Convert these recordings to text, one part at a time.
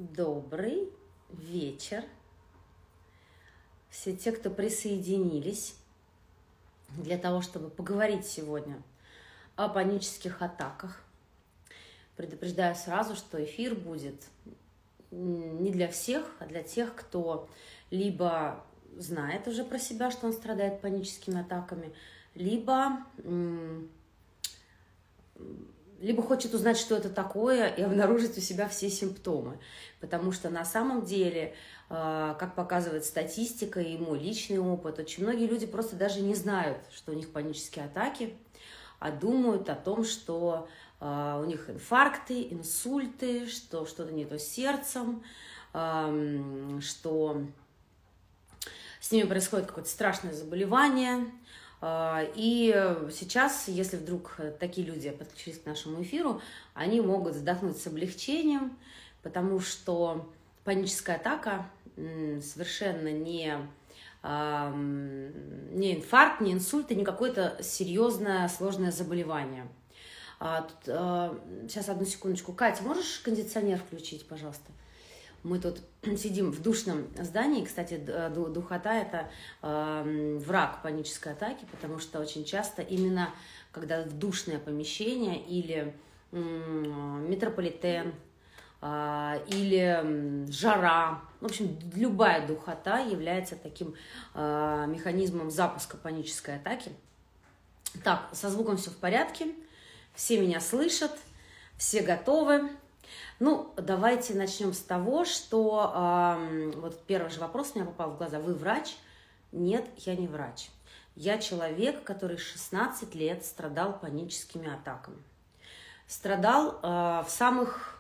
Добрый вечер. Все те, кто присоединились для того, чтобы поговорить сегодня о панических атаках. Предупреждаю сразу, что эфир будет не для всех, а для тех, кто либо знает уже про себя, что он страдает паническими атаками, либо хочет узнать, что это такое, и обнаружить у себя все симптомы. Потому что на самом деле, как показывает статистика и мой личный опыт, очень многие люди просто даже не знают, что у них панические атаки, а думают о том, что у них инфаркты, инсульты, что что-то не то с сердцем, что с ними происходит какое-то страшное заболевание. И сейчас, если вдруг такие люди подключились к нашему эфиру, они могут вздохнуть с облегчением, потому что паническая атака совершенно не инфаркт, не инсульт, и не какое-то серьезное, сложное заболевание. Сейчас, одну секундочку. Катя, можешь кондиционер включить, пожалуйста? Мы тут сидим в душном здании. Кстати, духота – это враг панической атаки, потому что очень часто именно когда в душное помещение или метрополитен, или жара, в общем, любая духота является таким механизмом запуска панической атаки. Так, со звуком все в порядке, все меня слышат, все готовы. Ну, давайте начнем с того, что вот первый же вопрос у меня попал в глаза. Вы врач? Нет, я не врач. Я человек, который 16 лет страдал паническими атаками. Страдал в самых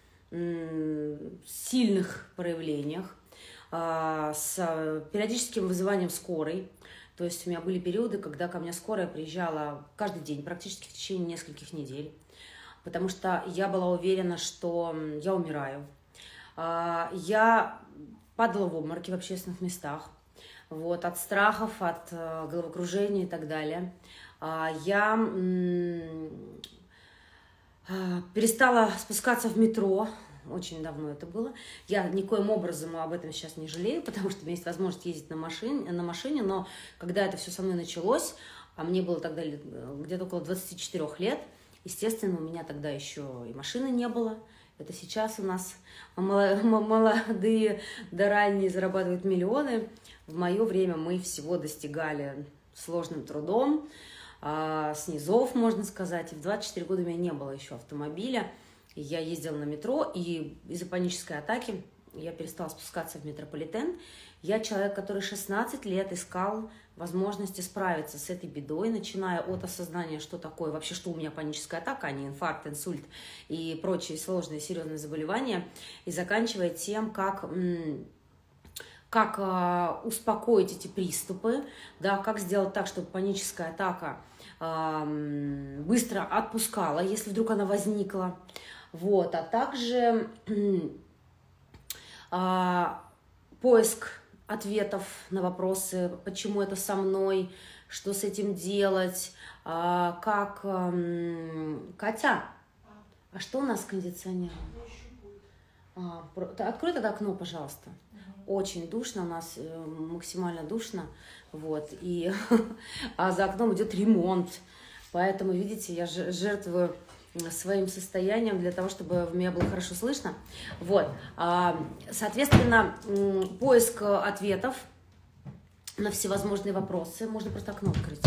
сильных проявлениях, с периодическим вызыванием скорой. То есть у меня были периоды, когда ко мне скорая приезжала каждый день, практически в течение нескольких недель. Потому что я была уверена, что я умираю. Я падала в обмороки в общественных местах, вот, от страхов, от головокружения и так далее. Я перестала спускаться в метро, очень давно это было. Я никоим образом об этом сейчас не жалею, потому что у меня есть возможность ездить на машине, но когда это все со мной началось, а мне было тогда где-то около 24 лет, естественно, у меня тогда еще и машины не было. Это сейчас у нас молодые да ранние зарабатывают миллионы. В мое время мы всего достигали сложным трудом, с низов, можно сказать. И в 24 года у меня не было еще автомобиля. И я ездила на метро, и из-за панической атаки я перестала спускаться в метрополитен. Я человек, который 16 лет искал возможности справиться с этой бедой, начиная от осознания, что такое вообще, что у меня паническая атака, а не инфаркт, инсульт и прочие сложные серьезные заболевания, и заканчивая тем, как успокоить эти приступы, да, как сделать так, чтобы паническая атака быстро отпускала, если вдруг она возникла. Вот, а также поиск ответов на вопросы, почему это со мной, что с этим делать, как... Катя, а что у нас с кондиционером? Открой тогда окно, пожалуйста. Очень душно, у нас максимально душно, вот, а за окном идет ремонт, поэтому, видите, я жертвую своим состоянием для того, чтобы меня было хорошо слышно. Вот. Соответственно, поиск ответов на всевозможные вопросы. Можно просто окно открыть.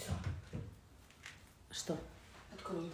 Что? Открою.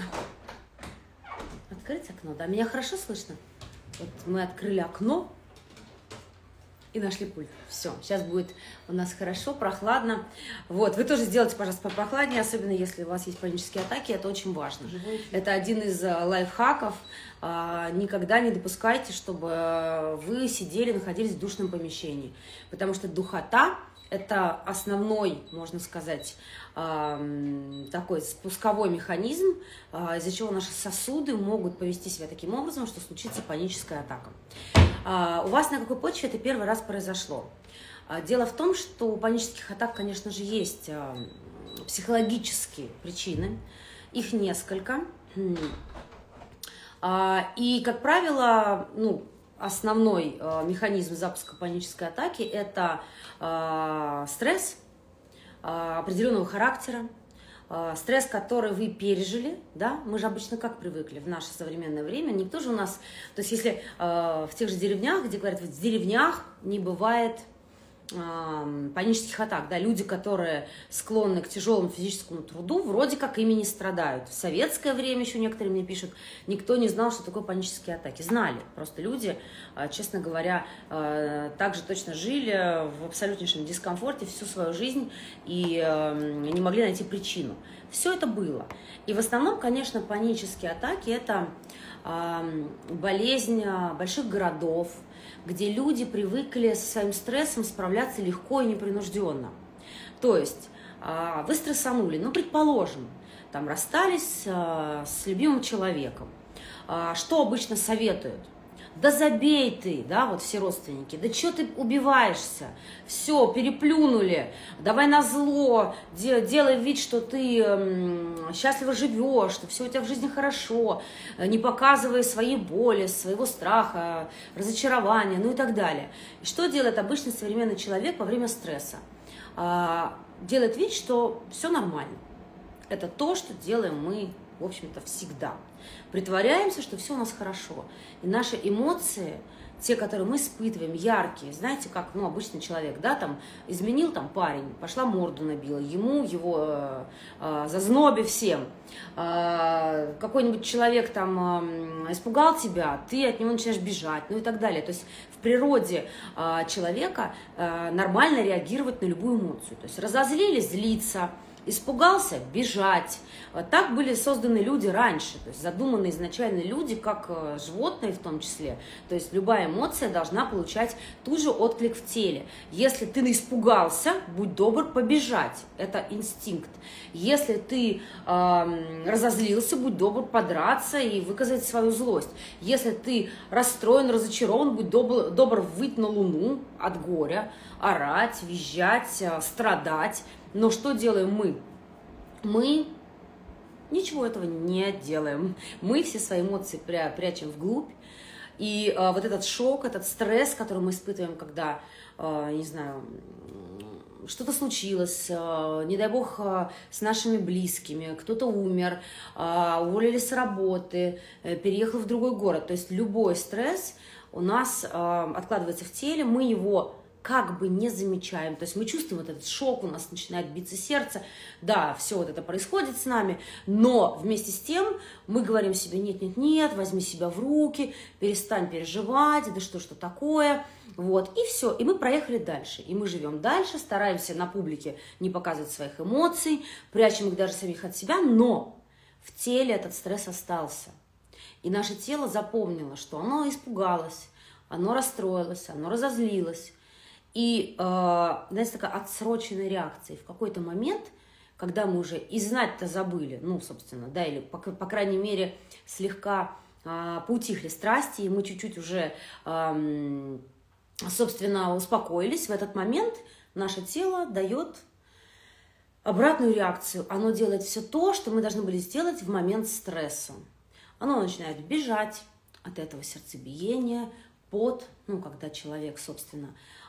Открыть окно, да? Меня хорошо слышно? Вот мы открыли окно и нашли пульт. Все, сейчас будет у нас хорошо, прохладно. Вот, вы тоже сделайте, пожалуйста, попрохладнее, особенно если у вас есть панические атаки, это очень важно. Это один из лайфхаков. Никогда не допускайте, чтобы вы сидели, находились в душном помещении, потому что духота – это основной, можно сказать, такой спусковой механизм, из-за чего наши сосуды могут повести себя таким образом, что случится паническая атака. У вас на какой почве это первый раз произошло? Дело в том, что у панических атак, конечно же, есть психологические причины, их несколько. И, как правило, основной механизм запуска панической атаки – это стресс определенного характера, стресс, который вы пережили, да, мы же обычно как привыкли в наше современное время, никто же у нас, то есть если в тех же деревнях, где говорят, в деревнях не бывает панических атак, да, люди, которые склонны к тяжелому физическому труду, вроде как ими не страдают. В советское время, еще некоторые мне пишут, никто не знал, что такое панические атаки. Знали, просто люди, честно говоря, также точно жили в абсолютнейшем дискомфорте всю свою жизнь и не могли найти причину. Все это было. И в основном, конечно, панические атаки – это болезнь больших городов, где люди привыкли со своим стрессом справляться легко и непринужденно. То есть вы стрессанули, ну, предположим, там расстались с любимым человеком. Что обычно советуют? Да забей ты, да, вот все родственники, да что ты убиваешься, все, переплюнули, давай назло, делай вид, что ты счастливо живешь, что все у тебя в жизни хорошо, не показывай свои боли, своего страха, разочарования, ну и так далее. И что делает обычный современный человек во время стресса? Делает вид, что все нормально. Это то, что делаем мы, в общем-то, всегда. Притворяемся, что все у нас хорошо. И наши эмоции, те, которые мы испытываем, яркие, знаете, как, ну, обычный человек, да, там, изменил там парень, пошла морду набила, ему, его зазнобе всем. Какой-нибудь человек там испугал тебя, ты от него начинаешь бежать, ну и так далее. То есть в природе человека нормально реагировать на любую эмоцию. То есть разозлили, злиться, испугался – бежать. Так были созданы люди раньше, то есть задуманы изначально люди, как животные в том числе. То есть любая эмоция должна получать ту же отклик в теле. Если ты испугался, будь добр побежать, это инстинкт. Если ты разозлился, будь добр подраться и выказать свою злость. Если ты расстроен, разочарован, будь добр выйти на луну от горя, орать, визжать, страдать. Но что делаем мы? Мы ничего этого не делаем. Мы все свои эмоции прячем вглубь. И вот этот шок, этот стресс, который мы испытываем, когда, не знаю, что-то случилось, не дай бог, с нашими близкими, кто-то умер, уволили с работы, переехал в другой город. То есть любой стресс у нас откладывается в теле, мы его как бы не замечаем, то есть мы чувствуем вот этот шок, у нас начинает биться сердце, да, все вот это происходит с нами, но вместе с тем мы говорим себе: нет, возьми себя в руки, перестань переживать, да что такое, вот, и все, и мы проехали дальше, и мы живем дальше, стараемся на публике не показывать своих эмоций, прячем их даже самих от себя, но в теле этот стресс остался, и наше тело запомнило, что оно испугалось, оно расстроилось, оно разозлилось. И, знаете, такая отсроченная реакция. В какой-то момент, когда мы уже и знать-то забыли, ну, собственно, да, или, по крайней мере, слегка поутихли страсти, и мы чуть-чуть уже, собственно, успокоились, в этот момент наше тело дает обратную реакцию. Оно делает все то, что мы должны были сделать в момент стресса. Оно начинает бежать от этого сердцебиения, пот, ну, когда человек, собственно,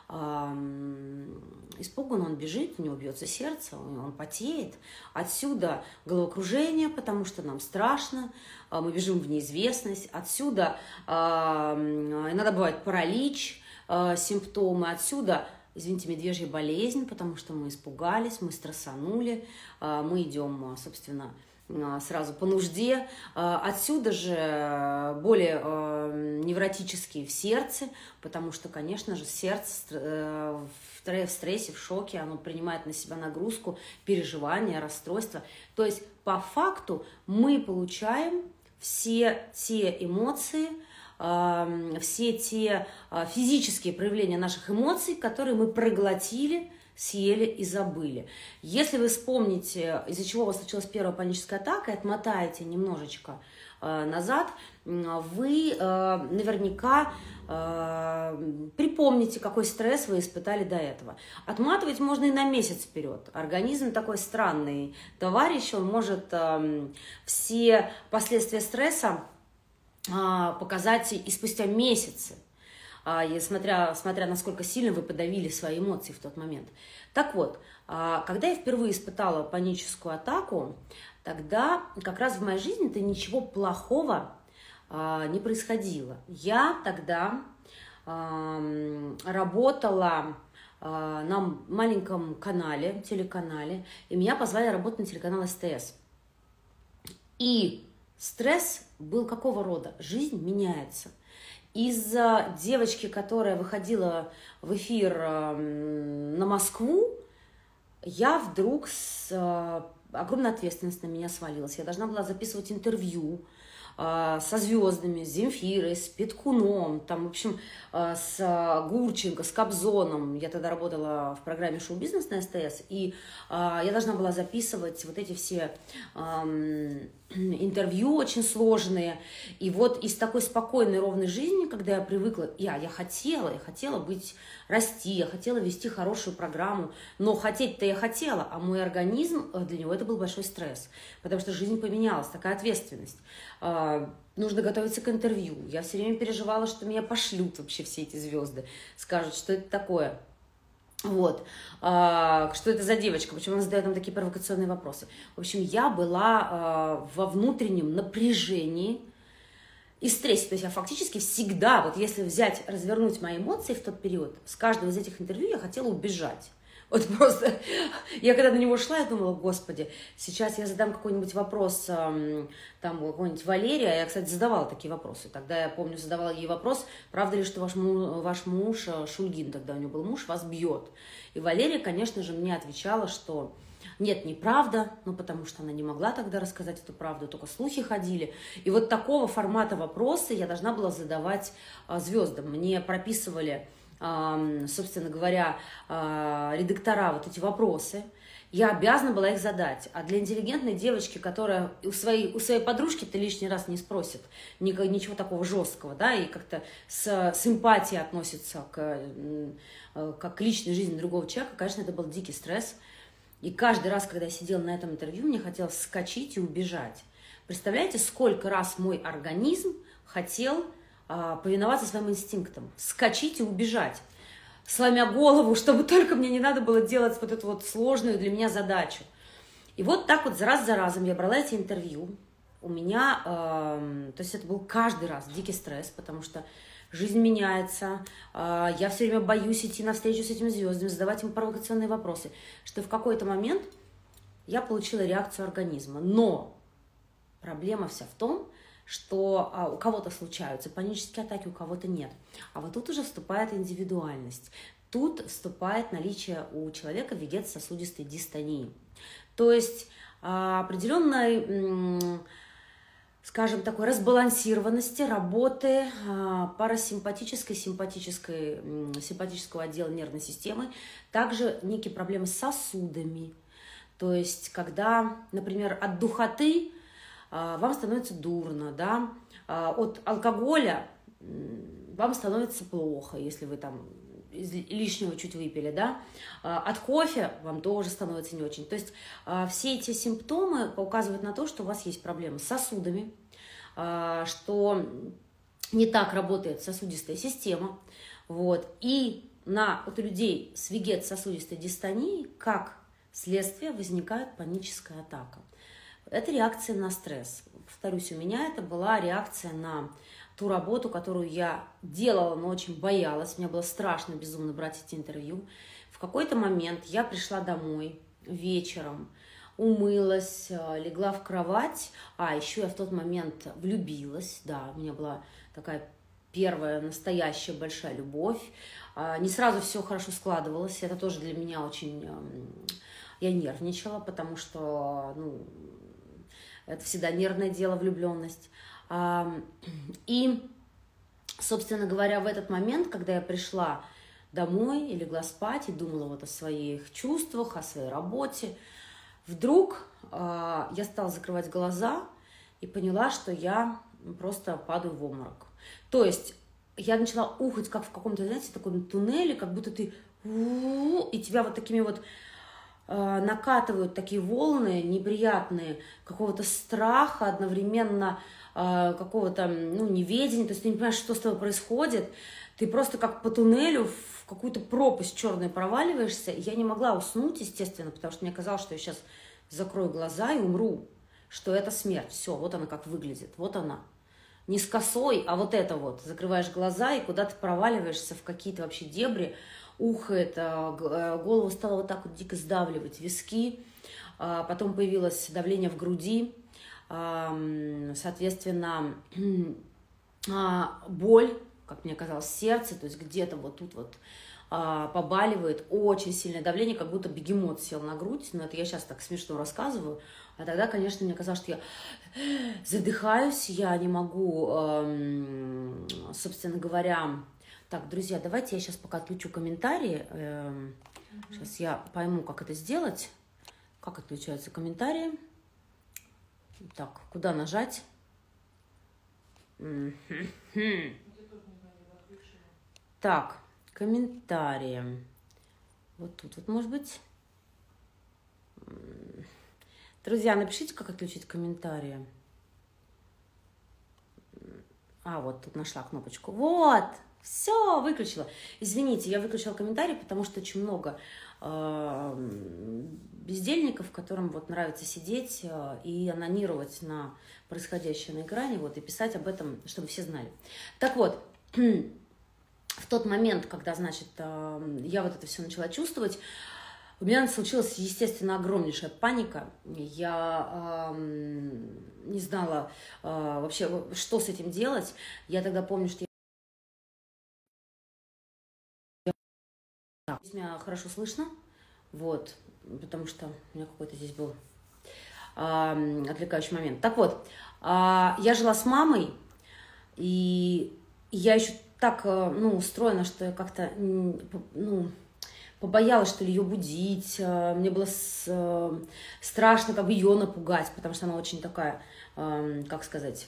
испуган, он бежит, у него бьется сердце, он потеет. Отсюда головокружение, потому что нам страшно, мы бежим в неизвестность. Отсюда иногда бывает паралич, симптомы. Отсюда, извините, медвежья болезнь, потому что мы испугались, мы стрессанули, мы идем, собственно, сразу по нужде. Отсюда же более невротические в сердце, потому что, конечно же, сердце в стрессе, в шоке, оно принимает на себя нагрузку, переживания, расстройства. То есть, по факту, мы получаем все те эмоции, все те физические проявления наших эмоций, которые мы проглотили, съели и забыли. Если вы вспомните, из-за чего у вас случилась первая паническая атака, и отмотаете немножечко назад, вы наверняка припомните, какой стресс вы испытали до этого. Отматывать можно и на месяц вперед. Организм такой странный товарищ, он может все последствия стресса показать и спустя месяцы. и смотря насколько сильно вы подавили свои эмоции в тот момент. Так вот, когда я впервые испытала паническую атаку, тогда как раз в моей жизни-то ничего плохого не происходило. Я тогда работала на маленьком канале, телеканале, и меня позвали работать на телеканал СТС. И стресс был какого рода? Жизнь меняется. Из-за девочки, которая выходила в эфир на Москву, я вдруг с огромной ответственностью на меня свалилась. Я должна была записывать интервью со звездами, с Земфирой, с Петкуном, там, в общем, с Гурченко, с Кобзоном. Я тогда работала в программе «Шоу-бизнес» на СТС, и я должна была записывать вот эти все интервью очень сложные. И вот из такой спокойной, ровной жизни, когда я привыкла, я хотела расти, я хотела вести хорошую программу, но хотеть-то я хотела, а мой организм, для него это был большой стресс, потому что жизнь поменялась, такая ответственность. Нужно готовиться к интервью. Я все время переживала, что меня пошлют вообще все эти звезды, скажут, что это такое. Вот, что это за девочка, почему она задает нам такие провокационные вопросы. В общем, я была во внутреннем напряжении и стрессе. То есть я фактически всегда, вот если развернуть мои эмоции в тот период, с каждого из этих интервью я хотела убежать. Вот просто, я когда на него шла, я думала, господи, сейчас я задам какой-нибудь вопрос, там, какой-нибудь Валерия, я, кстати, задавала такие вопросы, тогда я помню, задавала ей вопрос, правда ли, что ваш муж, Шульгин, тогда у него был муж, вас бьет? И Валерия, конечно же, мне отвечала, что нет, неправда, потому что она не могла тогда рассказать эту правду, только слухи ходили. И вот такого формата вопросы я должна была задавать звездам. Мне прописывали, собственно говоря, редактора вот эти вопросы, я обязана была их задать. А для интеллигентной девочки, которая у своей подружки-то лишний раз не спросит ничего такого жесткого, да, и как-то с эмпатией относится как к личной жизни другого человека, конечно, это был дикий стресс. И каждый раз, когда я сидела на этом интервью, мне хотелось вскочить и убежать. Представляете, сколько раз мой организм хотел повиноваться своим инстинктам, вскочить и убежать, сломя голову, чтобы только мне не надо было делать вот эту вот сложную для меня задачу. И вот так вот раз за разом я брала эти интервью. У меня, то есть это был каждый раз дикий стресс, потому что жизнь меняется, я все время боюсь идти навстречу с этими звездами, задавать им провокационные вопросы, что в какой-то момент я получила реакцию организма. Но проблема вся в том, что у кого-то случаются панические атаки, у кого-то нет. А вот тут уже вступает индивидуальность. Тут вступает наличие у человека вегетососудистой дистонии. То есть определенной, скажем, такой разбалансированности работы симпатического отдела нервной системы, также некие проблемы с сосудами. То есть когда, например, от духоты вам становится дурно, да, от алкоголя вам становится плохо, если вы там лишнего чуть выпили, да, от кофе вам тоже становится не очень. То есть все эти симптомы указывают на то, что у вас есть проблемы с сосудами, что не так работает сосудистая система, вот, и у людей с вегетососудистой дистонией, как следствие, возникает паническая атака. Это реакция на стресс. Повторюсь, у меня это была реакция на ту работу, которую я делала, но очень боялась. Мне было страшно безумно брать эти интервью. В какой-то момент я пришла домой вечером, умылась, легла в кровать. Еще я в тот момент влюбилась. Да, у меня была такая первая настоящая большая любовь. Не сразу все хорошо складывалось. Это тоже для меня очень... Я нервничала, потому что... это всегда нервное дело, влюбленность. И, собственно говоря, в этот момент, когда я пришла домой и легла спать и думала вот о своих чувствах, о своей работе, вдруг я стала закрывать глаза и поняла, что я просто падаю в обморок. То есть я начала ухать, как в каком-то, знаете, таком туннеле, как будто ты... и тебя вот такими вот накатывают такие волны неприятные, какого-то страха, одновременно какого-то, ну, неведения, то есть ты не понимаешь, что с тобой происходит, ты просто как по туннелю в какую-то пропасть черную проваливаешься. И я не могла уснуть, естественно, потому что мне казалось, что я сейчас закрою глаза и умру, что это смерть. Все, вот она как выглядит, вот она. Не с косой, а вот это вот. Закрываешь глаза и куда-то проваливаешься в какие-то вообще дебри, ухает, голову стало вот так вот дико сдавливать, виски, потом появилось давление в груди, соответственно, боль, как мне казалось, сердце, то есть где-то вот тут вот побаливает, очень сильное давление, как будто бегемот сел на грудь, но это я сейчас так смешно рассказываю, а тогда, конечно, мне казалось, что я задыхаюсь, я не могу, собственно говоря. Так, друзья, давайте я сейчас пока отключу комментарии, сейчас я пойму, как это сделать, как отключаются комментарии. Так, куда нажать? Так, комментарии. Вот тут вот, может быть. Друзья, напишите, как отключить комментарии. Вот тут нашла кнопочку. Вот, все, выключила. Извините, я выключила комментарии, потому что очень много бездельников, которым вот нравится сидеть и анонировать на происходящее на экране, вот, и писать об этом, чтобы все знали. Так вот, в тот момент, когда, значит, я вот это все начала чувствовать, у меня случилась, естественно, огромнейшая паника. Я не знала вообще, что с этим делать. Я тогда помню, что меня хорошо слышно, вот, потому что у меня какой-то здесь был отвлекающий момент. Так вот, я жила с мамой, и я еще так, устроена, что я как-то, побоялась, что ли, ее будить. Мне было страшно как бы ее напугать, потому что она очень такая, как сказать,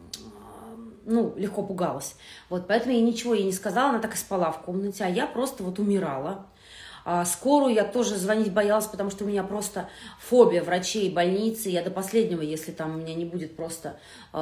легко пугалась. Вот, поэтому я ничего ей не сказала, она так и спала в комнате, а я просто вот умирала. Скорую я тоже звонить боялась, потому что у меня просто фобия врачей, больницы. Я до последнего, если там у меня не будет просто,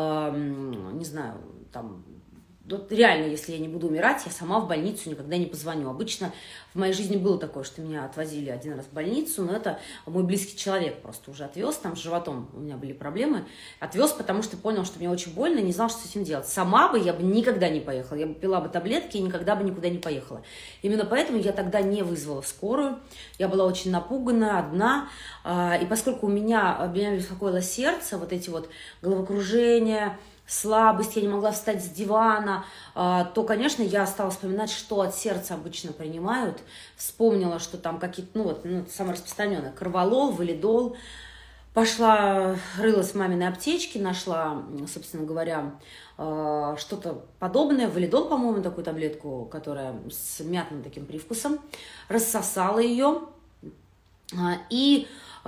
не знаю, там... Вот реально, если я не буду умирать, я сама в больницу никогда не позвоню. Обычно в моей жизни было такое, что меня отвозили один раз в больницу, но это мой близкий человек просто уже отвез, там с животом у меня были проблемы. Отвез, потому что понял, что мне очень больно, не знал, что с этим делать. Сама бы я бы никогда не поехала, я бы пила бы таблетки и никогда бы никуда не поехала. Именно поэтому я тогда не вызвала скорую, я была очень напугана, одна, и поскольку у меня беспокоило сердце, вот эти вот головокружения, слабость, я не могла встать с дивана, то, конечно, я стала вспоминать, что от сердца обычно принимают. Вспомнила, что там какие-то, самое распространенное, корвалол, валидол. Пошла, рылась в маминой аптечке, нашла, собственно говоря, что-то подобное, валидол, по-моему, такую таблетку, которая с мятным таким привкусом. Рассосала ее и...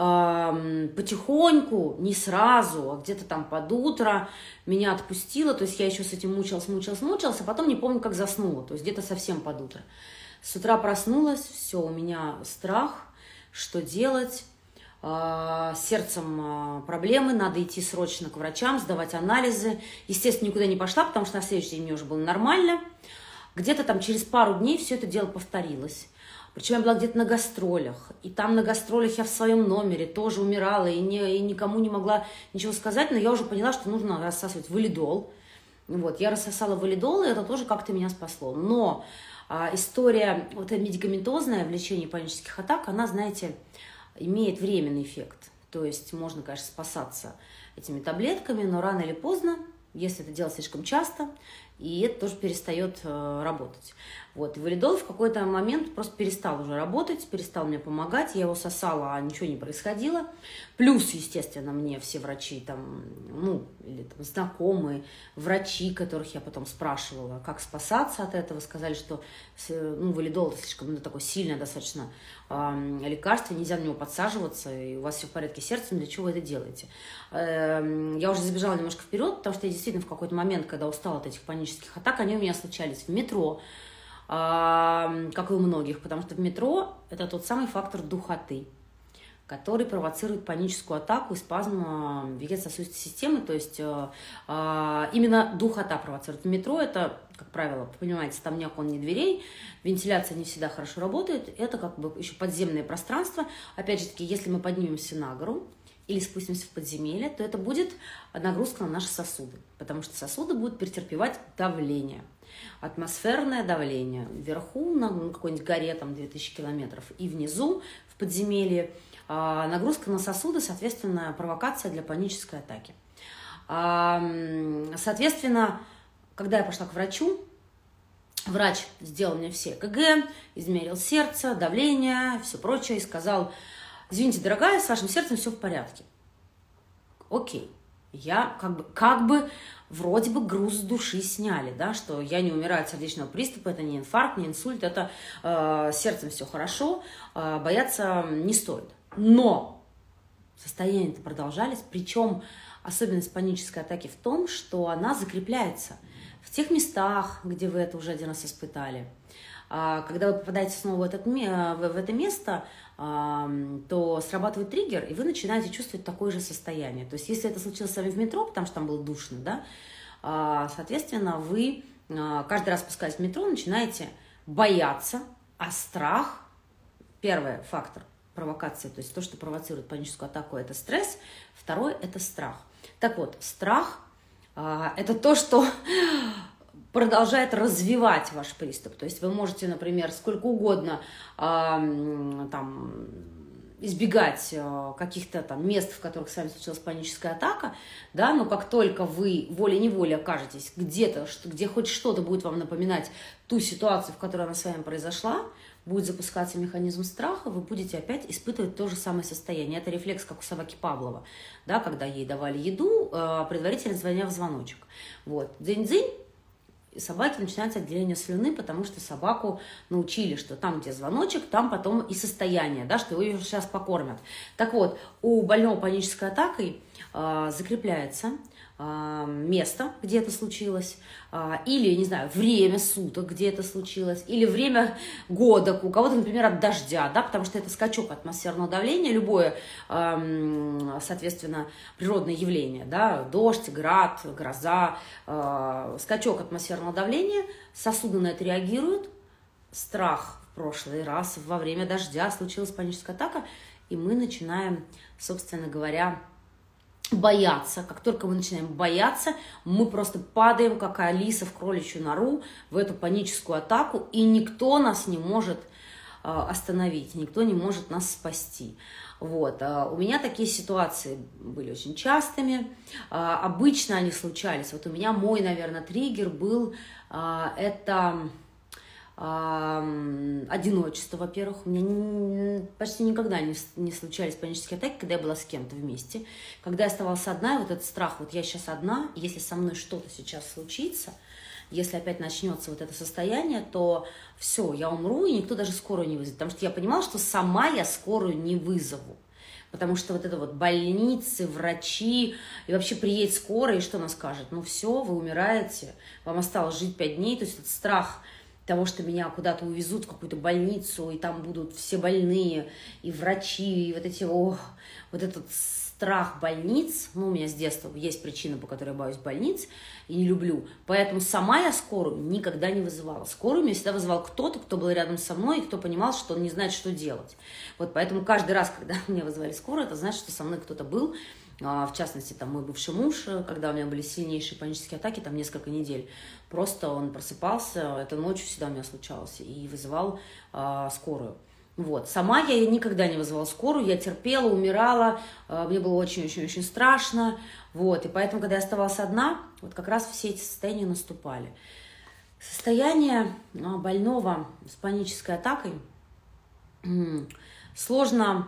потихоньку, не сразу, а где-то там под утро меня отпустило, то есть я еще с этим мучилась, а потом не помню, как заснула, то есть где-то совсем под утро. С утра проснулась, все, у меня страх, что делать, с сердцем проблемы, надо идти срочно к врачам, сдавать анализы. Естественно, никуда не пошла, потому что на следующий день мне уже было нормально. Где-то там через пару дней все это дело повторилось. Причем я была где-то на гастролях, и там на гастролях я в своем номере тоже умирала, и никому не могла ничего сказать, но я уже поняла, что нужно рассасывать валидол. Вот, я рассосала валидол, и это тоже как-то меня спасло. Но история, вот эта медикаментозная в лечении панических атак, она, знаете, имеет временный эффект. То есть можно, конечно, спасаться этими таблетками, но рано или поздно, если это делать слишком часто, и это тоже перестает работать. Вот. И валидол в какой-то момент просто перестал уже работать, перестал мне помогать, я его сосала, а ничего не происходило. Плюс, естественно, мне все врачи, там, или там знакомые, врачи, которых я потом спрашивала, как спасаться от этого, сказали, что валидол это слишком такое сильное достаточно лекарство, нельзя на него подсаживаться, и у вас все в порядке с сердцем, для чего вы это делаете? Я уже забежала немножко вперед, потому что я действительно в какой-то момент, когда устала от этих панических атак, они у меня случались в метро, как и у многих, потому что в метро это тот самый фактор духоты. который провоцирует паническую атаку и спазм вегетососудистой системы, то есть именно духота провоцирует. В метро это, как правило, вы понимаете, там ни окон, ни дверей, вентиляция не всегда хорошо работает, это как бы еще подземное пространство. Опять же таки, если мы поднимемся на гору или спустимся в подземелье, то это будет нагрузка на наши сосуды, потому что сосуды будут претерпевать давление. Атмосферное давление вверху на какой-нибудь горе, там 2000 километров, и внизу в подземелье нагрузка на сосуды, соответственно, провокация для панической атаки. Соответственно, когда я пошла к врачу, врач сделал мне все ЭКГ, измерил сердце, давление, все прочее, и сказал: извините, дорогая, с вашим сердцем все в порядке. Окей. Я как бы вроде бы груз с души сняли, да, что я не умираю от сердечного приступа, это не инфаркт, не инсульт, это сердцем все хорошо, бояться не стоит. Но состояния-то продолжались, причем особенность панической атаки в том, что она закрепляется в тех местах, где вы это уже один раз испытали. Когда вы попадаете снова в это место, то срабатывает триггер, и вы начинаете чувствовать такое же состояние. То есть, если это случилось с вами в метро, потому что там было душно, да, соответственно, вы каждый раз, спускаясь в метро, начинаете бояться, а страх, первый фактор провокации, то есть то, что провоцирует паническую атаку, это стресс, второй – это страх. Так вот, страх – это то, что продолжает развивать ваш приступ. То есть вы можете, например, сколько угодно там, избегать каких-то там мест, в которых с вами случилась паническая атака, да, но как только вы волей-неволей окажетесь где-то, где хоть что-то будет вам напоминать ту ситуацию, в которой она с вами произошла, будет запускаться механизм страха, вы будете опять испытывать то же самое состояние. Это рефлекс, как у собаки Павлова, да, когда ей давали еду, предварительно звоня в звоночек. Вот, дзынь-дзынь, и собаки начинается отделение слюны, потому что собаку научили, что там, где звоночек, там потом и состояние, да, что ее сейчас покормят. Так вот, у больного панической атакой закрепляется место, где это случилось, или, не знаю, время суток, где это случилось, или время года, у кого-то, например, от дождя, да, потому что это скачок атмосферного давления, любое, соответственно, природное явление, да, дождь, град, гроза, скачок атмосферного давления, сосуды на это реагируют, страх в прошлый раз во время дождя случилась паническая атака, и мы начинаем, собственно говоря, бояться. Как только мы начинаем бояться, мы просто падаем, как Алиса в кроличью нору, в эту паническую атаку, и никто нас не может остановить, никто не может нас спасти. Вот. У меня такие ситуации были очень частыми, обычно они случались. Вот у меня мой, наверное, триггер был, это одиночество, во-первых. У меня почти никогда не случались панические атаки, когда я была с кем-то вместе. Когда я оставалась одна, и вот этот страх, вот я сейчас одна, если со мной что-то сейчас случится, если опять начнется вот это состояние, то все, я умру, и никто даже скорую не вызовет. Потому что я понимала, что сама я скорую не вызову. Потому что вот это вот больницы, врачи, и вообще приедет скорая, и что она скажет? Ну все, вы умираете, вам осталось жить 5 дней. То есть этот страх того, что меня куда-то увезут в какую-то больницу, и там будут все больные, и врачи, и вот эти, вот этот страх больниц, ну, у меня с детства есть причина, по которой я боюсь больниц и не люблю, поэтому сама я скорую никогда не вызывала. Скорую меня всегда вызывал кто-то, кто был рядом со мной, и кто понимал, что он не знает, что делать. Вот поэтому каждый раз, когда меня вызывали скорую, это значит, что со мной кто-то был. В частности, там мой бывший муж, когда у меня были сильнейшие панические атаки, там несколько недель, просто он просыпался, это ночью всегда у меня случалось, и вызывал скорую. Вот. Сама я никогда не вызывала скорую, я терпела, умирала, мне было очень-очень-очень страшно, вот, и поэтому, когда я оставалась одна, вот как раз все эти состояния наступали. Состояние больного с панической атакой сложно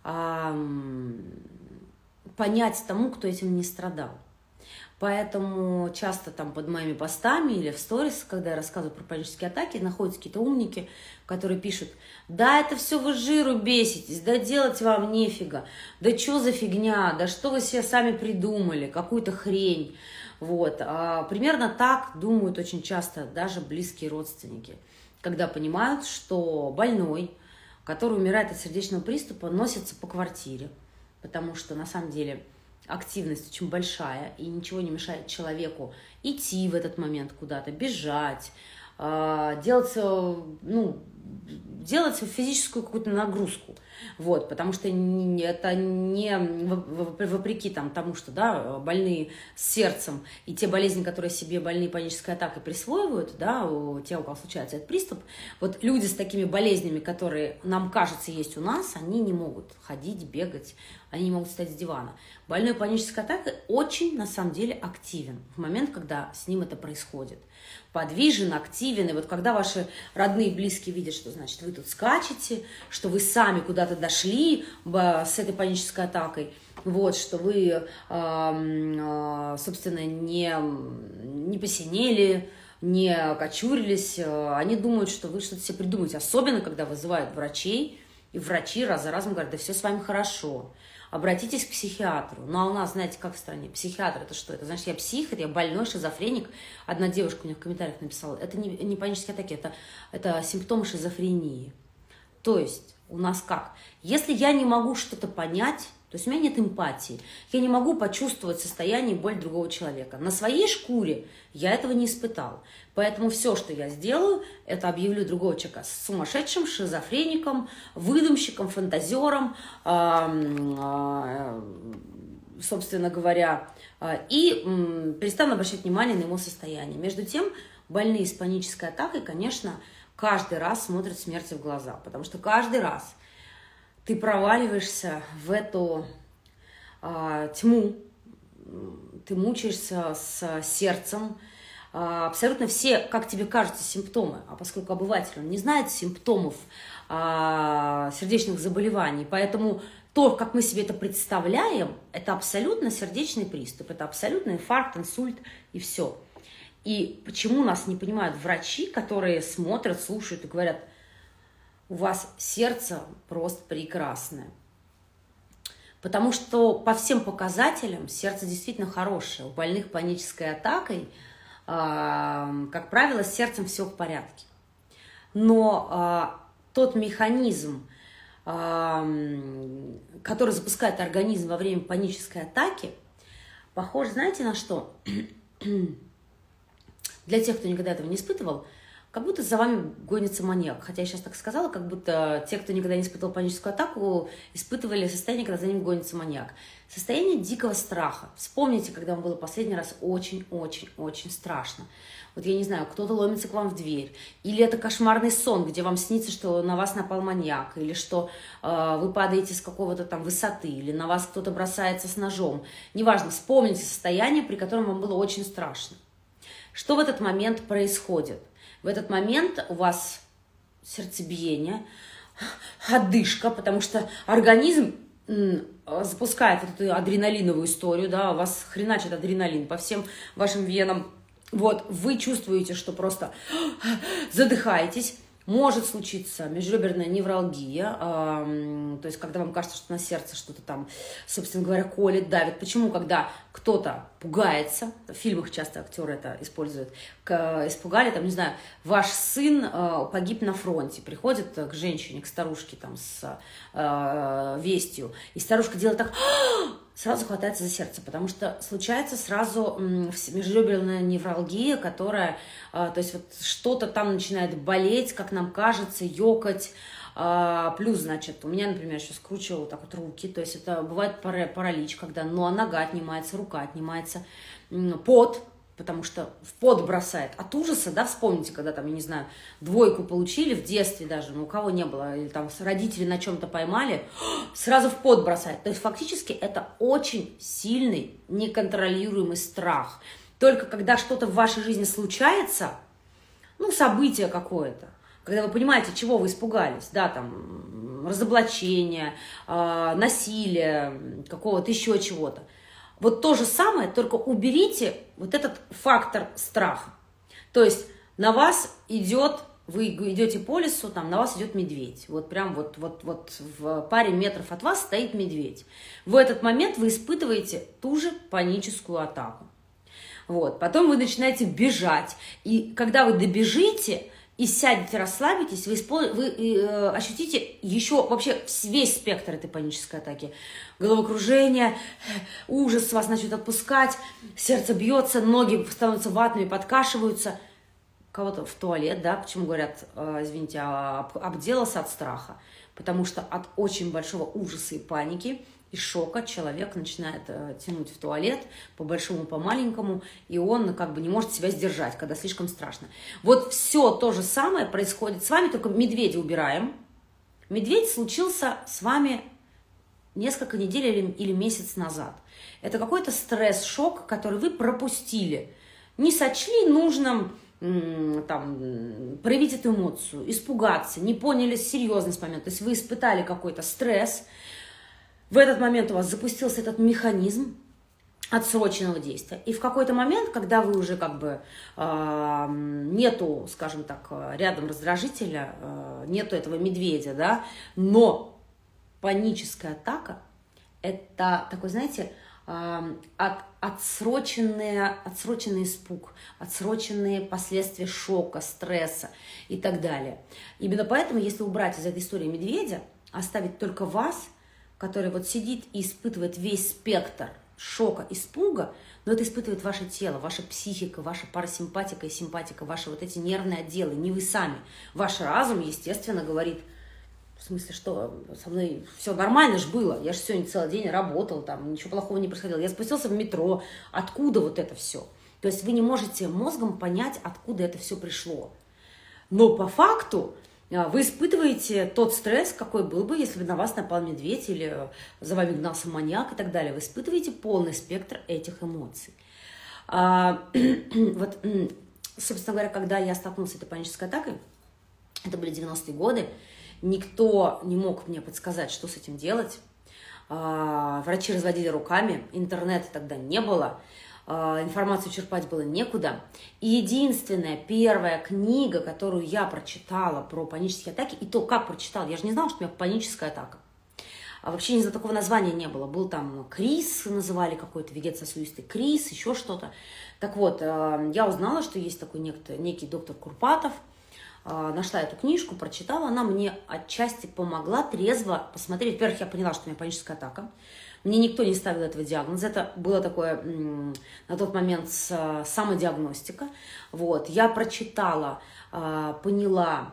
понять тому, кто этим не страдал. Поэтому часто там под моими постами или в сторис, когда я рассказываю про панические атаки, находятся какие-то умники, которые пишут: да это все вы жиру беситесь, да делать вам нефига, да что за фигня, да что вы себе сами придумали, какую-то хрень. Вот. Примерно так думают очень часто даже близкие родственники, когда понимают, что больной который умирает от сердечного приступа, носится по квартире, потому что на самом деле активность очень большая, и ничего не мешает человеку идти в этот момент куда-то, бежать, делать физическую какую-то нагрузку. Вот, потому что это не вопреки тому, что больные с сердцем и те болезни, которые себе больные панической атакой присваивают, у тех, у кого случается этот приступ, вот люди с такими болезнями, которые нам кажется есть у нас, они не могут ходить, бегать, они не могут встать с дивана. Больной панической атакой очень, на самом деле, активен в момент, когда с ним это происходит. Подвижен, активен, и вот когда ваши родные и близкие видят, что, значит, вы тут скачете, что вы сами куда-то дошли с этой панической атакой, вот, что вы, собственно, не посинели, не окочурились, они думают, что вы что-то себе придумаете, особенно, когда вызывают врачей, и врачи раз за разом говорят: да все с вами хорошо. Обратитесь к психиатру. Ну, а у нас, знаете, как в стране? Психиатр — это что? Это значит, я псих, это я больной, шизофреник. Одна девушка у меня в комментариях написала: это не панические атаки, это симптомы шизофрении. То есть у нас как? Если я не могу что-то понять, то есть у меня нет эмпатии, я не могу почувствовать состояние и боль другого человека. На своей шкуре я этого не испытал. Поэтому все, что я сделаю, это объявлю другого человека сумасшедшим, шизофреником, выдумщиком, фантазером, собственно говоря, и перестану обращать внимание на его состояние. Между тем, больные с панической атакой, конечно, каждый раз смотрят смерти в глаза, потому что каждый раз ты проваливаешься в эту тьму, ты мучаешься с сердцем. Абсолютно все, как тебе кажется, симптомы, а поскольку обыватель, он не знает симптомов сердечных заболеваний, поэтому то, как мы себе это представляем, это абсолютно сердечный приступ, это абсолютно инфаркт, инсульт и все. И почему нас не понимают врачи, которые смотрят, слушают и говорят: у вас сердце просто прекрасное. Потому что по всем показателям сердце действительно хорошее. У больных панической атакой, как правило, с сердцем все в порядке. Но тот механизм, который запускает организм во время панической атаки, похож, знаете, на что? Для тех, кто никогда этого не испытывал, как будто за вами гонится маньяк. Хотя я сейчас так сказала, как будто те, кто никогда не испытывал паническую атаку, испытывали состояние, когда за ним гонится маньяк. Состояние дикого страха. Вспомните, когда вам было последний раз очень-очень-очень страшно. Вот я не знаю, кто-то ломится к вам в дверь. Или это кошмарный сон, где вам снится, что на вас напал маньяк. Или что вы падаете с какого-то там высоты. Или на вас кто-то бросается с ножом. Неважно, вспомните состояние, при котором вам было очень страшно. Что в этот момент происходит? В этот момент у вас сердцебиение, одышка, потому что организм запускает вот эту адреналиновую историю, у вас хреначит адреналин по всем вашим венам. Вот, вы чувствуете, что просто задыхаетесь. Может случиться межреберная невралгия, то есть когда вам кажется, что на сердце что-то там, собственно говоря, колет, давит. Почему? Когда кто-то пугается, в фильмах часто актеры это используют, испугали, там, не знаю, ваш сын погиб на фронте, приходит к женщине, к старушке там с вестью, и старушка делает так, сразу хватается за сердце, потому что случается сразу межреберная невралгия, которая, то есть вот что-то там начинает болеть, как нам кажется, ёкать. Плюс, значит, у меня, например, еще скручивала вот так вот руки, то есть это бывает паралич, когда нога отнимается, рука отнимается, пот, потому что в пот бросает от ужаса, вспомните, когда там, я не знаю, двойку получили в детстве даже, у кого не было, или там родители на чем-то поймали, сразу в пот бросает. То есть фактически это очень сильный, неконтролируемый страх. Только когда что-то в вашей жизни случается, событие какое-то, когда вы понимаете, чего вы испугались, там, разоблачение, насилие, какого-то еще чего-то. Вот то же самое, только уберите вот этот фактор страха. То есть на вас идет, вы идете по лесу, там на вас идет медведь. Вот прям вот в паре метров от вас стоит медведь. В этот момент вы испытываете ту же паническую атаку. Вот. Потом вы начинаете бежать. И когда вы добежите, и сядете, расслабитесь, вы ощутите еще вообще весь спектр этой панической атаки. Головокружение, ужас вас начнет отпускать, сердце бьется, ноги становятся ватными, подкашиваются. Кого-то в туалет, да, почему говорят, извините, обделался от страха. Потому что от очень большого ужаса и паники и шока человек начинает тянуть в туалет по большому, по маленькому, и он как бы не может себя сдержать, когда слишком страшно. Вот все то же самое происходит с вами, только медведя убираем. Медведь случился с вами несколько недель или месяц назад. Это какой-то стресс-шок, который вы пропустили, не сочли нужным проявить эту эмоцию, испугаться, не поняли серьезность момента. То есть вы испытали какой-то стресс, в этот момент у вас запустился этот механизм отсроченного действия. И в какой-то момент, когда вы уже как бы нету, скажем так, рядом раздражителя, нету этого медведя, да, но паническая атака – это такой, знаете, отсроченный испуг, отсроченные последствия шока, стресса и так далее. Именно поэтому, если убрать из этой истории медведя, оставить только вас, который вот сидит и испытывает весь спектр шока, испуга, но это испытывает ваше тело, ваша психика, ваша парасимпатика и симпатика, ваши вот эти нервные отделы, не вы сами. Ваш разум, естественно, говорит: в смысле, что со мной все нормально же было, я же сегодня целый день работал, там ничего плохого не происходило, я спустился в метро, откуда вот это все? То есть вы не можете мозгом понять, откуда это все пришло. Но по факту вы испытываете тот стресс, какой был бы, если бы на вас напал медведь или за вами гнался маньяк и так далее. Вы испытываете полный спектр этих эмоций. Вот, собственно говоря, когда я столкнулась с этой панической атакой, это были 90-е годы, никто не мог мне подсказать, что с этим делать. Врачи разводили руками, интернета тогда не было, информацию черпать было некуда. И единственная первая книга, которую я прочитала про панические атаки, и то, как прочитала, я же не знала, что у меня паническая атака. Вообще не знаю, такого названия не было. Был там КРИС, называли какой-то, вегетососудистый криз, еще что-то. Так вот, я узнала, что есть такой некий доктор Курпатов. Нашла эту книжку, прочитала, она мне отчасти помогла трезво посмотреть. Во-первых, я поняла, что у меня паническая атака. Мне никто не ставил этого диагноза. Это было такое на тот момент самодиагностика. Вот. Я прочитала, поняла,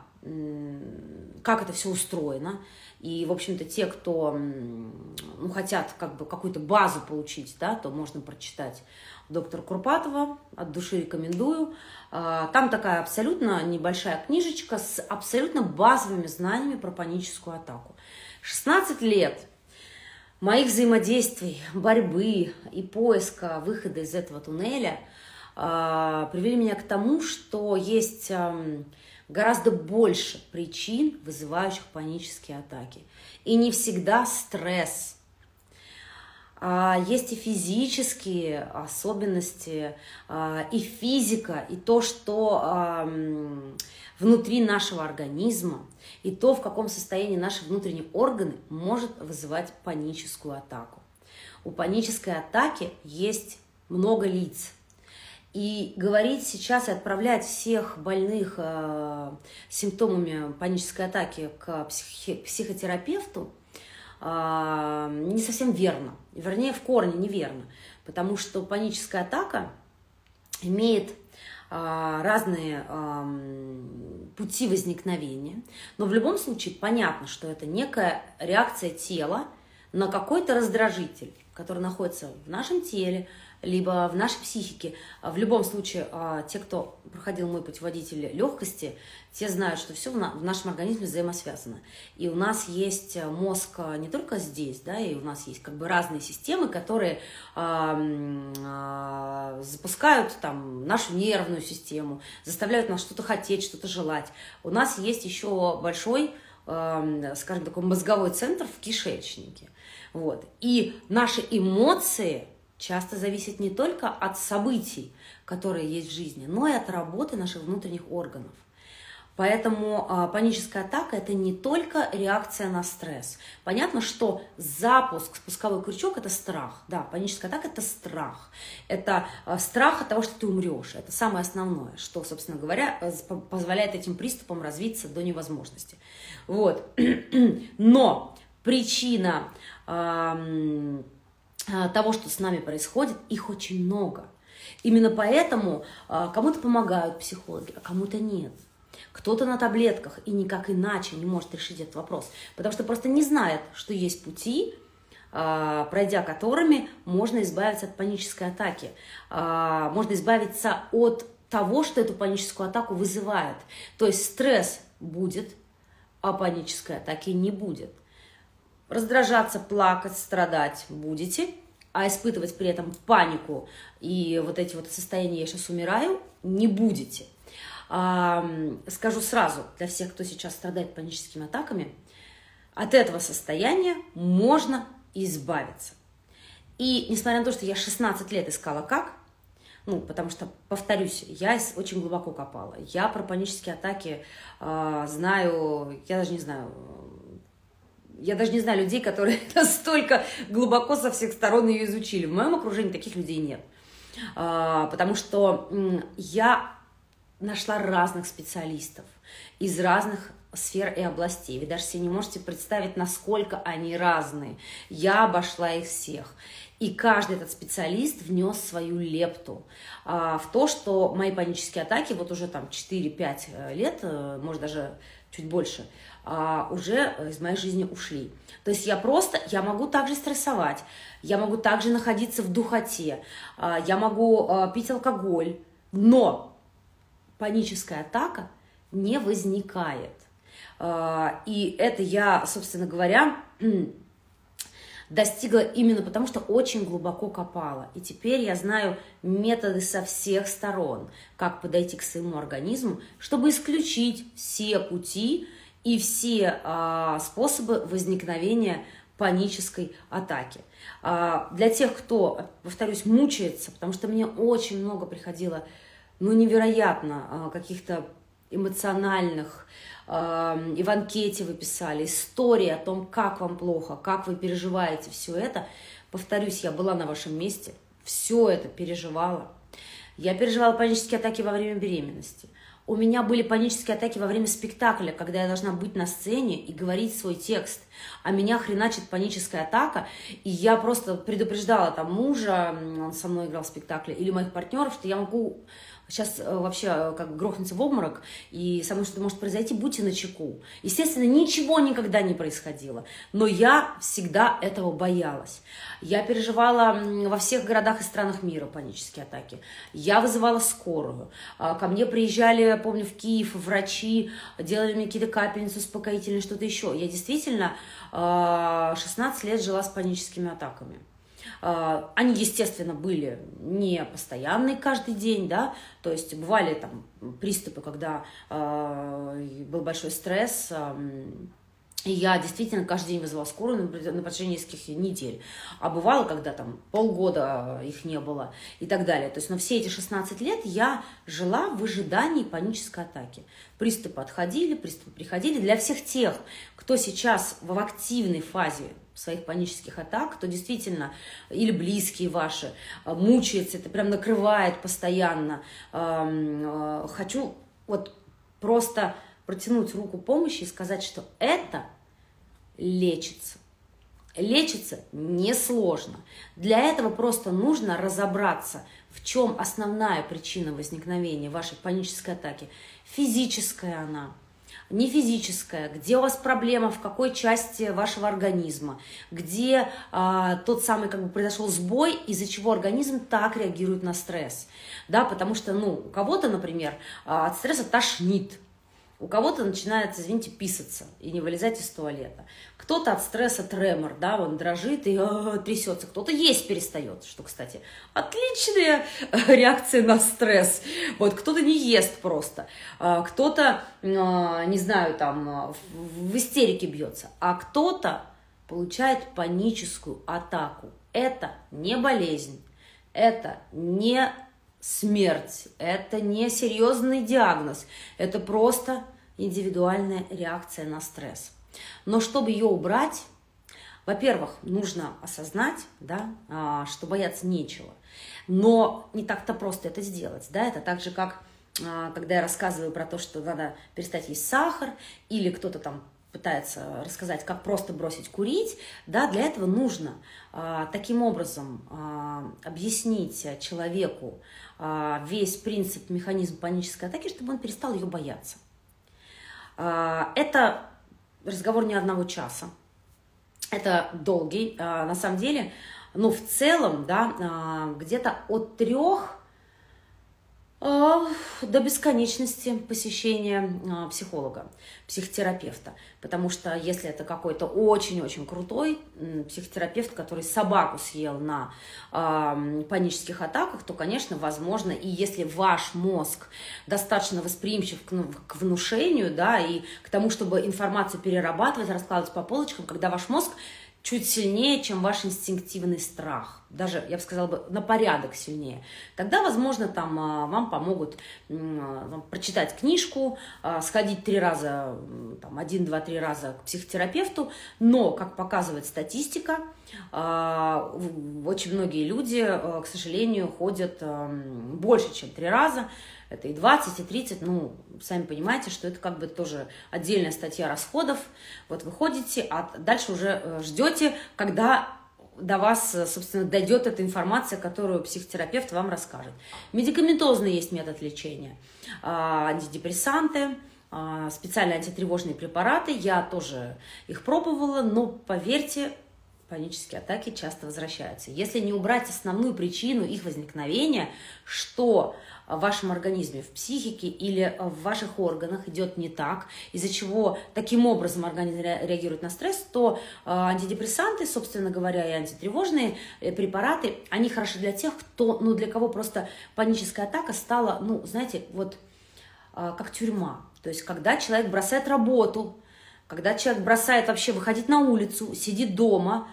как это все устроено. И, в общем-то, те, кто хотят как бы какую-то базу получить, да, то можно прочитать доктора Курпатова, от души рекомендую. Там такая абсолютно небольшая книжечка с абсолютно базовыми знаниями про паническую атаку. 16 лет моих взаимодействий, борьбы и поиска выхода из этого туннеля привели меня к тому, что есть гораздо больше причин, вызывающих панические атаки. И не всегда стресс. Есть и физические особенности, и физика, и то, что внутри нашего организма, и то, в каком состоянии наши внутренние органы может вызывать паническую атаку. У панической атаки есть много лиц. И говорить сейчас и отправлять всех больных симптомами панической атаки к психотерапевту не совсем верно. Вернее, в корне неверно. Потому что паническая атака имеет разные пути возникновения. Но в любом случае понятно, что это некая реакция тела на какой-то раздражитель, который находится в нашем теле, либо в нашей психике. В любом случае, те, кто проходил мой путеводитель легкости, те знают, что все в нашем организме взаимосвязано. И у нас есть мозг не только здесь, да, и у нас есть как бы разные системы, которые запускают там нашу нервную систему, заставляют нас что-то хотеть, что-то желать. У нас есть еще большой, скажем, такой мозговой центр в кишечнике. Вот. И наши эмоции часто зависят не только от событий, которые есть в жизни, но и от работы наших внутренних органов. Поэтому паническая атака – это не только реакция на стресс. Понятно, что запуск, спусковой крючок – это страх. Да, паническая атака – это страх. Это страх от того, что ты умрешь. Это самое основное, что, собственно говоря, позволяет этим приступам развиться до невозможности. Вот. Но причина того, что с нами происходит, их очень много. Именно поэтому кому-то помогают психологи, а кому-то нет. Кто-то на таблетках и никак иначе не может решить этот вопрос, потому что просто не знает, что есть пути, пройдя которыми можно избавиться от панической атаки, можно избавиться от того, что эту паническую атаку вызывает. То есть стресс будет, а панической атаки не будет. Раздражаться, плакать, страдать будете, а испытывать при этом панику и вот эти вот состояния «я сейчас умираю» не будете. Скажу сразу, для всех, кто сейчас страдает паническими атаками, от этого состояния можно избавиться. И несмотря на то, что я 16 лет искала как, потому что, повторюсь, я очень глубоко копала. Я про панические атаки знаю, я даже не знаю людей, которые настолько глубоко со всех сторон ее изучили. В моем окружении таких людей нет. Потому что я нашла разных специалистов из разных сфер и областей. Вы даже себе не можете представить, насколько они разные. Я обошла их всех. И каждый этот специалист внес свою лепту в то, что мои панические атаки, вот уже там 4-5 лет, может даже чуть больше, уже из моей жизни ушли. То есть я могу также стрессовать, я могу также находиться в духоте, я могу пить алкоголь, но паническая атака не возникает. И это я, собственно говоря, достигла именно потому, что очень глубоко копала. И теперь я знаю методы со всех сторон, как подойти к своему организму, чтобы исключить все пути и все способы возникновения панической атаки. Для тех, кто, повторюсь, мучается, потому что мне очень много приходило невероятно каких-то эмоциональных, и в анкете вы писали, истории о том, как вам плохо, как вы переживаете все это. Повторюсь, я была на вашем месте, все это переживала. Я переживала панические атаки во время беременности. У меня были панические атаки во время спектакля, когда я должна быть на сцене и говорить свой текст. А меня хреначит паническая атака, и я просто предупреждала там мужа, он со мной играл в спектакле, или моих партнеров, что я могу сейчас вообще как грохнуться в обморок, и со мной что-то может произойти, будьте начеку. Естественно, ничего никогда не происходило, но я всегда этого боялась. Я переживала во всех городах и странах мира панические атаки. Я вызывала скорую. Ко мне приезжали, помню, в Киев врачи, делали мне какие-то капельницы успокоительные, что-то еще. Я действительно 16 лет жила с паническими атаками. Они, естественно, были не постоянные каждый день, да, то есть бывали там приступы, когда был большой стресс, и я действительно каждый день вызывала скорую на протяжении нескольких недель. А бывало, когда там полгода их не было и так далее. То есть, но все эти 16 лет я жила в ожидании панической атаки. Приступы отходили, приступы приходили. Для всех тех, кто сейчас в активной фазе своих панических атак, кто действительно, или близкие ваши, мучается, это прям накрывает постоянно. Хочу вот просто протянуть руку помощи и сказать, что это лечится. Лечится несложно. Для этого просто нужно разобраться, в чем основная причина возникновения вашей панической атаки. Физическая она, не физическая, где у вас проблема, в какой части вашего организма, где тот самый произошел сбой, из-за чего организм так реагирует на стресс. Да, потому что у кого-то, например, от стресса тошнит. У кого-то начинает, извините, писаться и не вылезать из туалета. Кто-то от стресса тремор, да, он дрожит и трясется. Кто-то есть перестает, что, кстати, отличная реакция на стресс. Вот кто-то не ест просто, кто-то, не знаю, там в истерике бьется, а кто-то получает паническую атаку. Это не болезнь, это не смерть, это не серьезный диагноз, это просто индивидуальная реакция на стресс. Но чтобы ее убрать, во-первых, нужно осознать, да, что бояться нечего. Но не так-то просто это сделать. Да? Это так же, как когда я рассказываю про то, что надо перестать есть сахар, или кто-то там пытается рассказать, как просто бросить курить, да, для этого нужно таким образом объяснить человеку весь принцип, механизм панической атаки, чтобы он перестал ее бояться. Это разговор не одного часа, это долгий, на самом деле, но в целом, да, где-то от 3 до бесконечности посещения психолога, психотерапевта. Потому что если это какой-то очень-очень крутой психотерапевт, который собаку съел на панических атаках, то, конечно, возможно, и если ваш мозг достаточно восприимчив к внушению, да, и к тому, чтобы информацию перерабатывать, раскладывать по полочкам, когда ваш мозг чуть сильнее, чем ваш инстинктивный страх, даже, я бы сказала, на порядок сильнее, тогда, возможно, там вам помогут прочитать книжку, сходить 3 раза, 1, 2, 3 раза к психотерапевту, но, как показывает статистика, очень многие люди, к сожалению, ходят больше, чем 3 раза, это и 20, и 30, ну, сами понимаете, что это как бы тоже отдельная статья расходов. Вот вы ходите, а дальше уже ждете, когда до вас, собственно, дойдет эта информация, которую психотерапевт вам расскажет. Медикаментозный есть метод лечения, антидепрессанты, специальные антитревожные препараты. Я тоже их пробовала, но, поверьте, панические атаки часто возвращаются. Если не убрать основную причину их возникновения, что в вашем организме, в психике или в ваших органах идет не так, из-за чего таким образом организм реагирует на стресс, то антидепрессанты, собственно говоря, и антитревожные препараты, они хороши для тех, кто, ну, для кого просто паническая атака стала, ну, знаете, вот как тюрьма. То есть, когда человек бросает работу, когда человек бросает вообще выходить на улицу, сидит дома,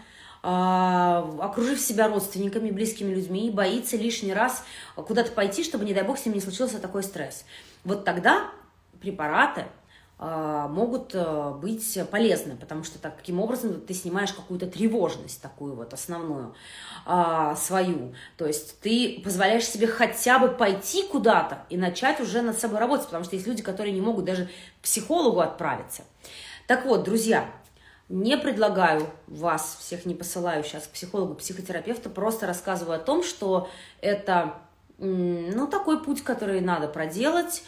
окружив себя родственниками, близкими людьми, и боится лишний раз куда-то пойти, чтобы, не дай бог, с ним не случился такой стресс. Вот тогда препараты могут быть полезны, потому что таким образом ты снимаешь какую-то тревожность, такую вот основную свою. То есть ты позволяешь себе хотя бы пойти куда-то и начать уже над собой работать, потому что есть люди, которые не могут даже к психологу отправиться. Так вот, друзья, не предлагаю вас, всех не посылаю сейчас к психологу, психотерапевту, просто рассказываю о том, что это, ну, такой путь, который надо проделать,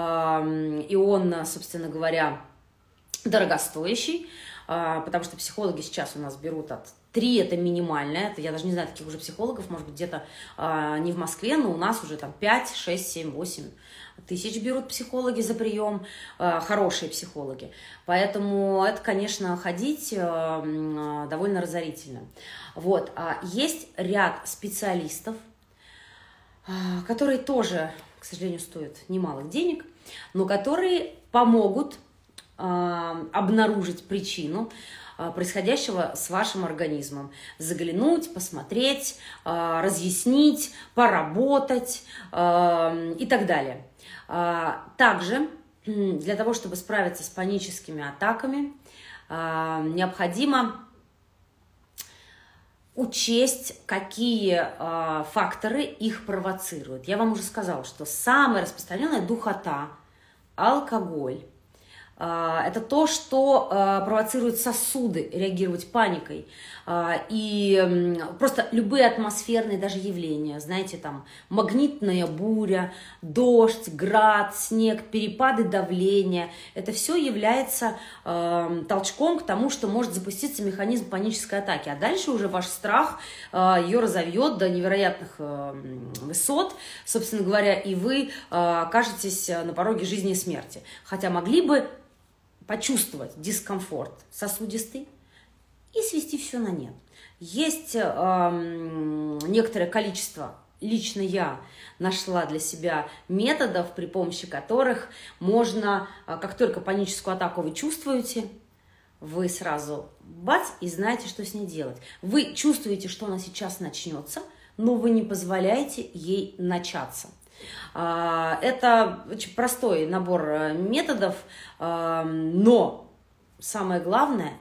и он, собственно говоря, дорогостоящий, потому что психологи сейчас у нас берут от 3, это минимальное, это я даже не знаю таких уже психологов, может быть, где-то не в Москве, но у нас уже там 5, 6, 7, 8 тысяч берут психологи за прием, хорошие психологи. Поэтому это, конечно, ходить довольно разорительно. Вот. Есть ряд специалистов, которые тоже, к сожалению, стоят немалых денег, но которые помогут обнаружить причину происходящего с вашим организмом. Заглянуть, посмотреть, разъяснить, поработать и так далее. Также для того, чтобы справиться с паническими атаками, необходимо учесть, какие факторы их провоцируют. Я вам уже сказала, что самая распространенная духота, алкоголь. Это то, что провоцирует сосуды реагировать паникой. И просто любые атмосферные даже явления, знаете, там магнитная буря, дождь, град, снег, перепады давления, это все является толчком к тому, что может запуститься механизм панической атаки. А дальше уже ваш страх ее разовьет до невероятных высот, собственно говоря, и вы окажетесь на пороге жизни и смерти. Хотя могли бы почувствовать дискомфорт сосудистый и свести все на нет. Есть некоторое количество, лично я нашла для себя методов, при помощи которых можно, как только паническую атаку вы чувствуете, вы сразу бац и знаете, что с ней делать. Вы чувствуете, что она сейчас начнется, но вы не позволяете ей начаться. Это очень простой набор методов, но самое главное,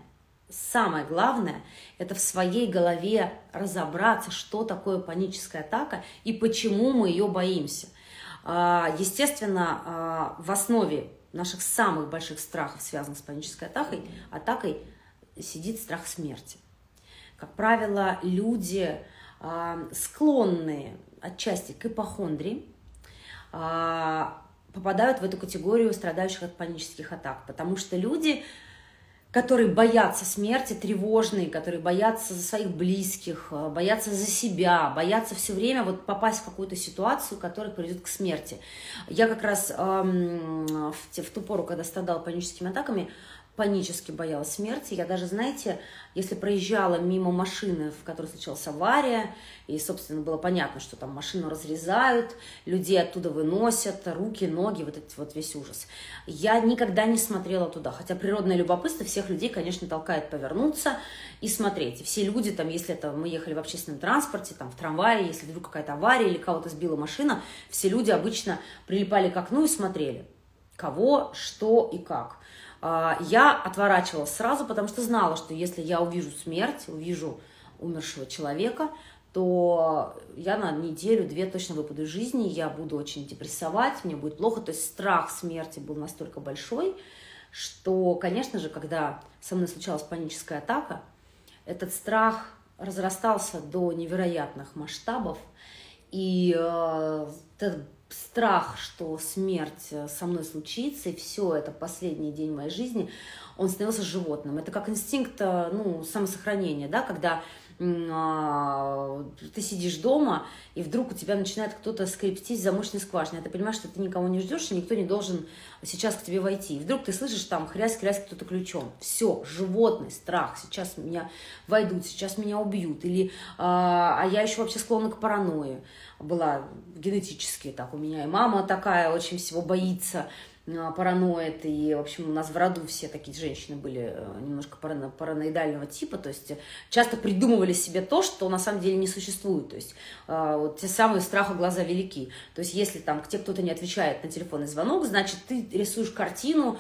это в своей голове разобраться, что такое паническая атака и почему мы ее боимся. Естественно, в основе наших самых больших страхов, связанных с панической атакой, сидит страх смерти. Как правило, люди, склонные отчасти к ипохондрии, попадают в эту категорию страдающих от панических атак, потому что люди, которые боятся смерти, тревожные, которые боятся за своих близких, боятся за себя, боятся все время вот попасть в какую-то ситуацию, которая приведет к смерти. Я как раз в ту пору, когда страдала паническими атаками, панически боялась смерти. Я даже, знаете, если проезжала мимо машины, в которой случилась авария, и, собственно, было понятно, что там машину разрезают, людей оттуда выносят, руки, ноги, вот этот вот весь ужас. Я никогда не смотрела туда, хотя природное любопытство всех людей, конечно, толкает повернуться и смотреть. И все люди, там, если это мы ехали в общественном транспорте, там, в трамвае, если вдруг какая-то авария или кого-то сбила машина, все люди обычно прилипали к окну и смотрели, кого, что и как. Я отворачивалась сразу, потому что знала, что если я увижу смерть, увижу умершего человека, то я на неделю-две точно выпаду из жизни, я буду очень депрессовать, мне будет плохо. То есть страх смерти был настолько большой, что, конечно же, когда со мной случалась паническая атака, этот страх разрастался до невероятных масштабов, и этот страх, что смерть со мной случится, и все, это последний день моей жизни, он становился животным. Это как инстинкт, самосохранения, да, когда ты сидишь дома, и вдруг у тебя начинает кто-то скрипстить в замочной скважине, а ты понимаешь, что ты никого не ждешь, и никто не должен сейчас к тебе войти. И вдруг ты слышишь там хрясь-хрясь кто-то ключом. Все, животный страх, сейчас меня войдут, сейчас меня убьют. Или, а я еще вообще склонна к паранойи. Была генетически так у меня, и мама такая очень всего боится, параноид, и, в общем, у нас в роду все такие женщины были немножко параноидального типа, то есть часто придумывали себе то, что на самом деле не существует, то есть вот те самые страхи глаза велики, то есть если там к тебе кто-то не отвечает на телефонный звонок, значит, ты рисуешь картину,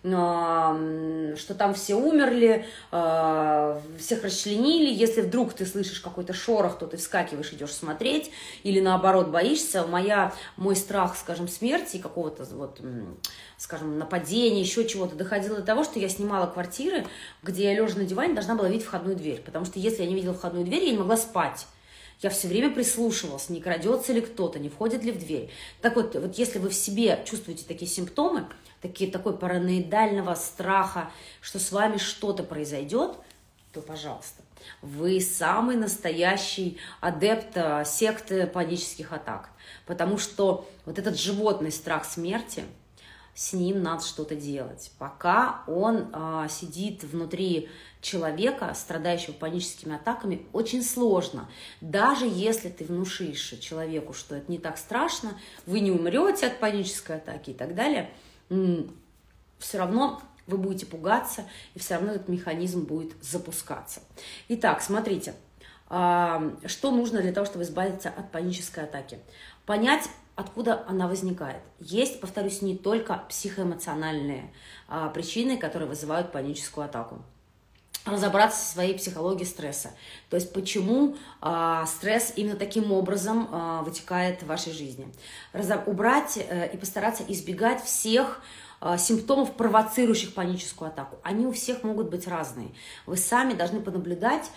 что там все умерли, всех расчленили. Если вдруг ты слышишь какой-то шорох, то ты вскакиваешь, идешь смотреть, или наоборот боишься. Мой страх, скажем, смерти, какого-то вот, скажем, нападения, еще чего-то, доходило до того, что я снимала квартиры, где я, лежа на диване, должна была видеть входную дверь, потому что если я не видела входную дверь, я не могла спать. Я все время прислушивалась, не крадется ли кто-то, не входит ли в дверь. Так вот если вы в себе чувствуете такие симптомы, такой параноидального страха, что с вами что-то произойдет, то, пожалуйста, вы самый настоящий адепт секты панических атак. Потому что вот этот животный страх смерти, с ним надо что-то делать. Пока он сидит внутри человека, страдающего паническими атаками, очень сложно. Даже если ты внушишь человеку, что это не так страшно, вы не умрете от панической атаки и так далее, все равно вы будете пугаться, и все равно этот механизм будет запускаться. Итак, смотрите, что нужно для того, чтобы избавиться от панической атаки. Понять, откуда она возникает. Есть, повторюсь, не только психоэмоциональные причины, которые вызывают паническую атаку. Разобраться со своей психологией стресса. То есть, почему стресс именно таким образом вытекает в вашей жизни. Убрать и постараться избегать всех симптомов, провоцирующих паническую атаку. Они у всех могут быть разные. Вы сами должны понаблюдать,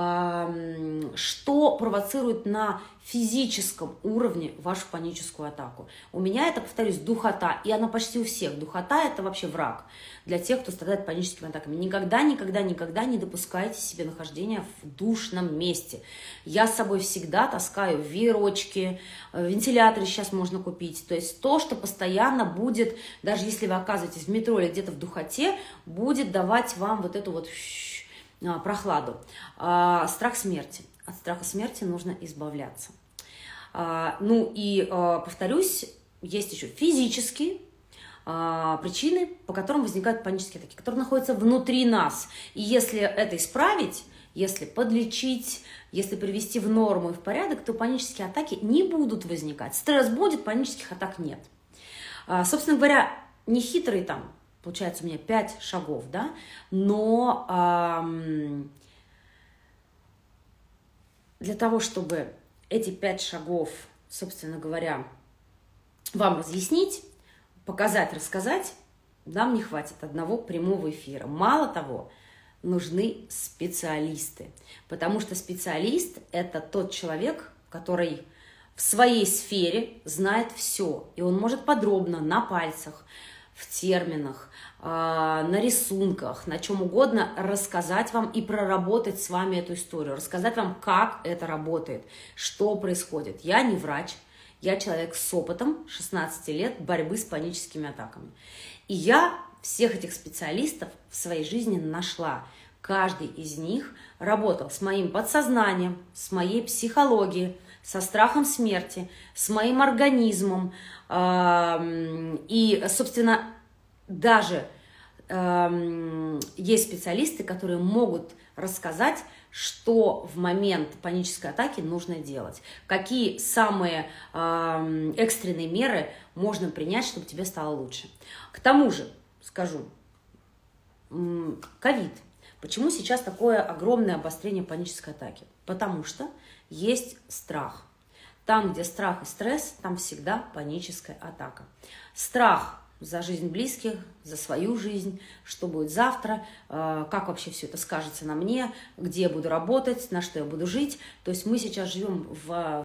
что провоцирует на физическом уровне вашу паническую атаку. У меня это, повторюсь, духота, и она почти у всех. Духота – это вообще враг для тех, кто страдает паническими атаками. Никогда не допускайте себе нахождения в душном месте. Я с собой всегда таскаю веерочки, вентиляторы сейчас можно купить. То есть то, что постоянно будет, даже если вы оказываетесь в метро или где-то в духоте, будет давать вам вот эту вот прохладу. Страх смерти. От страха смерти нужно избавляться. Повторюсь, есть еще физические причины, по которым возникают панические атаки, которые находятся внутри нас. И если это исправить, если подлечить, если привести в норму и в порядок, то панические атаки не будут возникать. Стресс будет, панических атак нет. Собственно говоря, нехитрый там, получается у меня 5 шагов, да, но для того, чтобы эти 5 шагов, собственно говоря, вам разъяснить, показать, рассказать, нам не хватит одного прямого эфира. Мало того, нужны специалисты, потому что специалист – это тот человек, который в своей сфере знает все, и он может подробно на пальцах, в терминах, на рисунках, на чем угодно рассказать вам и проработать с вами эту историю, рассказать вам, как это работает, что происходит. Я не врач, я человек с опытом 16 лет борьбы с паническими атаками. И я всех этих специалистов в своей жизни нашла. Каждый из них работал с моим подсознанием, с моей психологией, со страхом смерти, с моим организмом. И, собственно, даже есть специалисты, которые могут рассказать, что в момент панической атаки нужно делать, какие самые экстренные меры можно принять, чтобы тебе стало лучше. К тому же, скажу, ковид. Почему сейчас такое огромное обострение панической атаки? Потому что есть страх. Там, где страх и стресс, там всегда паническая атака. Страх за жизнь близких, за свою жизнь, что будет завтра, как вообще все это скажется на мне, где я буду работать, на что я буду жить. То есть мы сейчас живем в